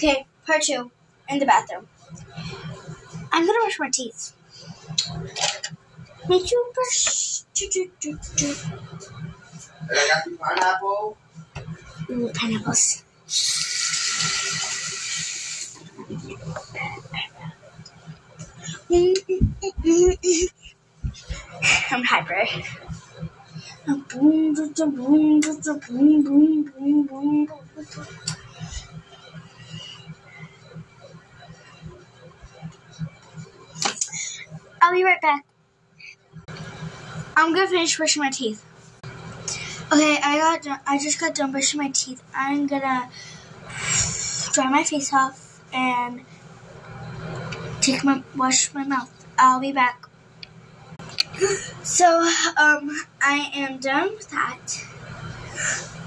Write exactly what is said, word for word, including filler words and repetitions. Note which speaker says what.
Speaker 1: Okay, part two, in the bathroom. I'm gonna brush my teeth. Make you brush. Do, do, do, do.
Speaker 2: I got the pineapple.
Speaker 1: Ooh, pineapples. I'm hyper. Boom, boom, boom, boom, boom, boom, boom. I'll be right back. I'm gonna finish brushing my teeth. Okay, I got done, I just got done brushing my teeth. I'm gonna dry my face off and take my wash my mouth. I'll be back. So, um, I am done with that.